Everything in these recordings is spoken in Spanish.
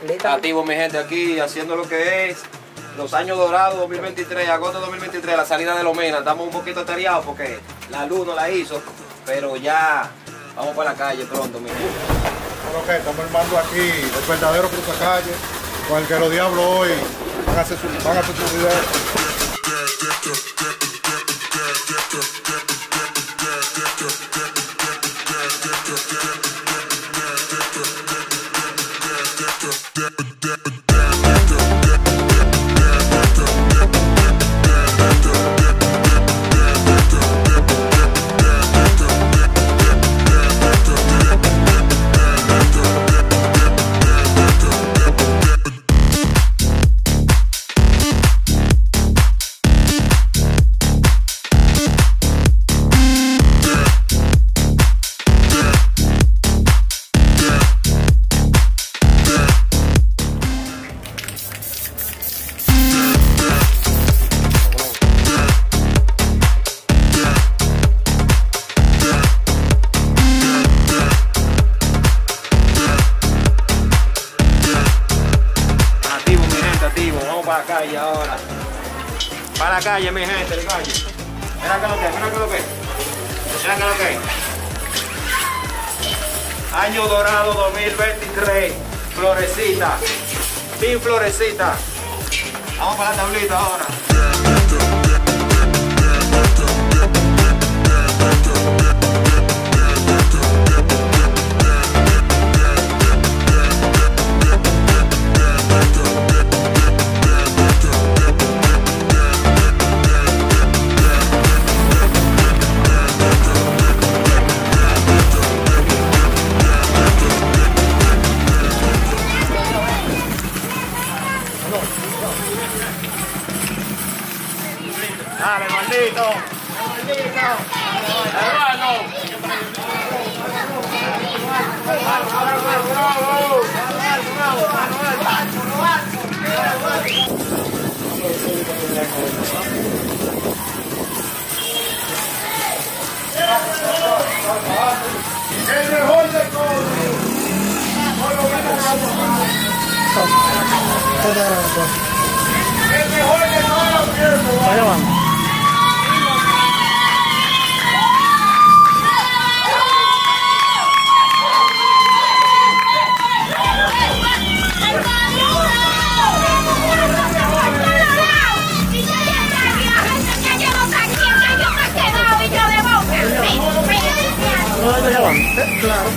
Activo, mi gente, aquí haciendo lo que es los años dorados 2023, agosto 2023, la salida de Lomena. Estamos un poquito atareados porque la luz no la hizo, pero ya vamos para la calle pronto, mi gente. Bueno, que estamos armando aquí el verdadero cruzacalle, con el que los diablos hoy van a hacer su video. Para la calle ahora. Para la calle, mi gente, el calle. Mira que lo que, mira que lo que. Mira que lo que. Año dorado 2023. Florecita. Team Florecita. Vamos para la tablita ahora. Dale, maldito. Hermano. El mejor de todos. El mejor de todos los tiempos. Claro.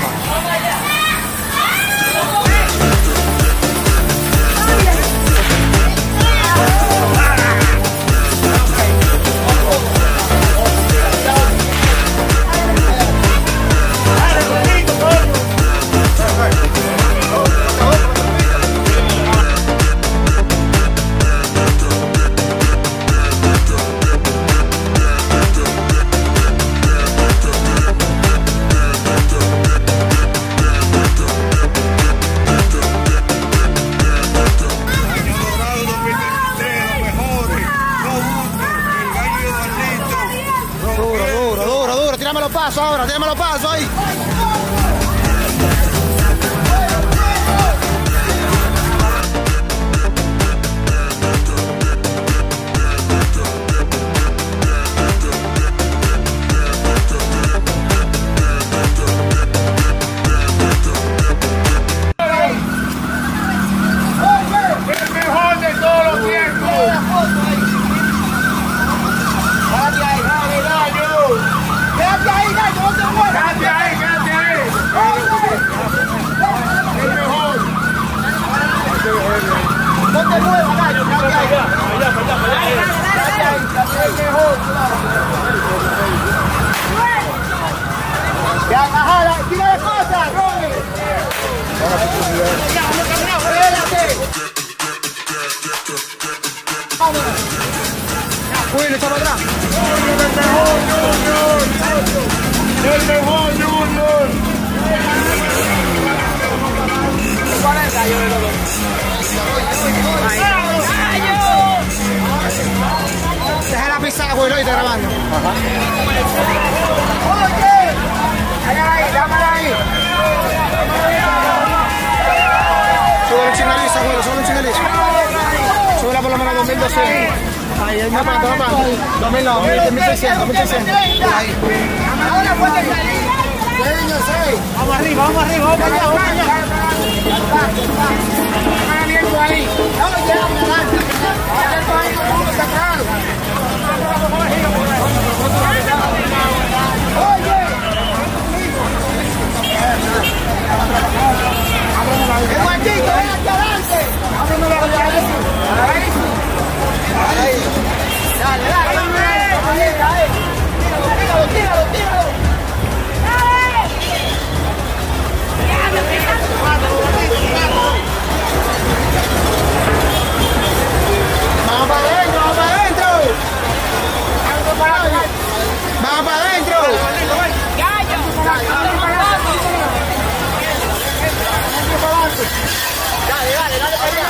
Tírame los pasos ahora, tírame los pasos ahí. El mejor de todos los tiempos. Quédate ahí, gallo, no te muevas. Quédate ahí, quédate ahí. El mejor. No te muevas, gallo, quédate ahí. Quédate ahí, el mejor. Ya, bajala, tira de cosas, Ronnie. Quédate. Vámonos. Uy, está para atrás. El mejor Junior. ¿Cuál es el gallo de los dos? Deja la pizza, güey, lo estoy grabando. Oye, ahí, dámela ahí. Sube Ahí, no tanto. 2000 no, 1600, 1600. Ahí. Ahora fue que salí. Vamos arriba, vamos allá, vamos allá. Abierto ahí. No lo llevan adelante. Abierto ahí, no lo sacaron. Oye. El guantito, ven aquí adelante. Ahí. Dale. Tíralo. Vamos para adentro. Dale para allá.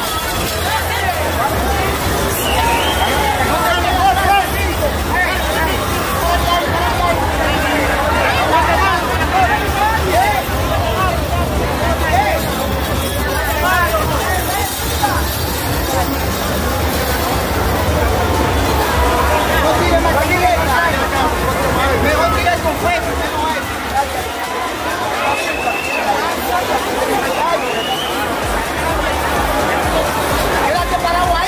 Mejor tirar con fuego. Quédate parado ahí.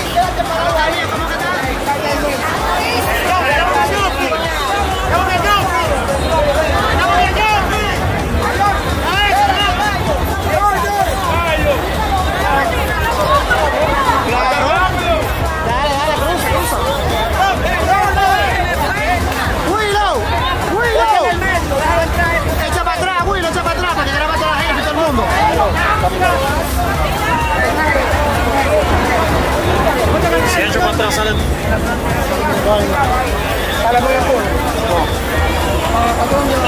Echa para atrás, para que grabe a toda la gente y todo el mundo. Si echo para atrás, sale. Sale muy oscuro. No.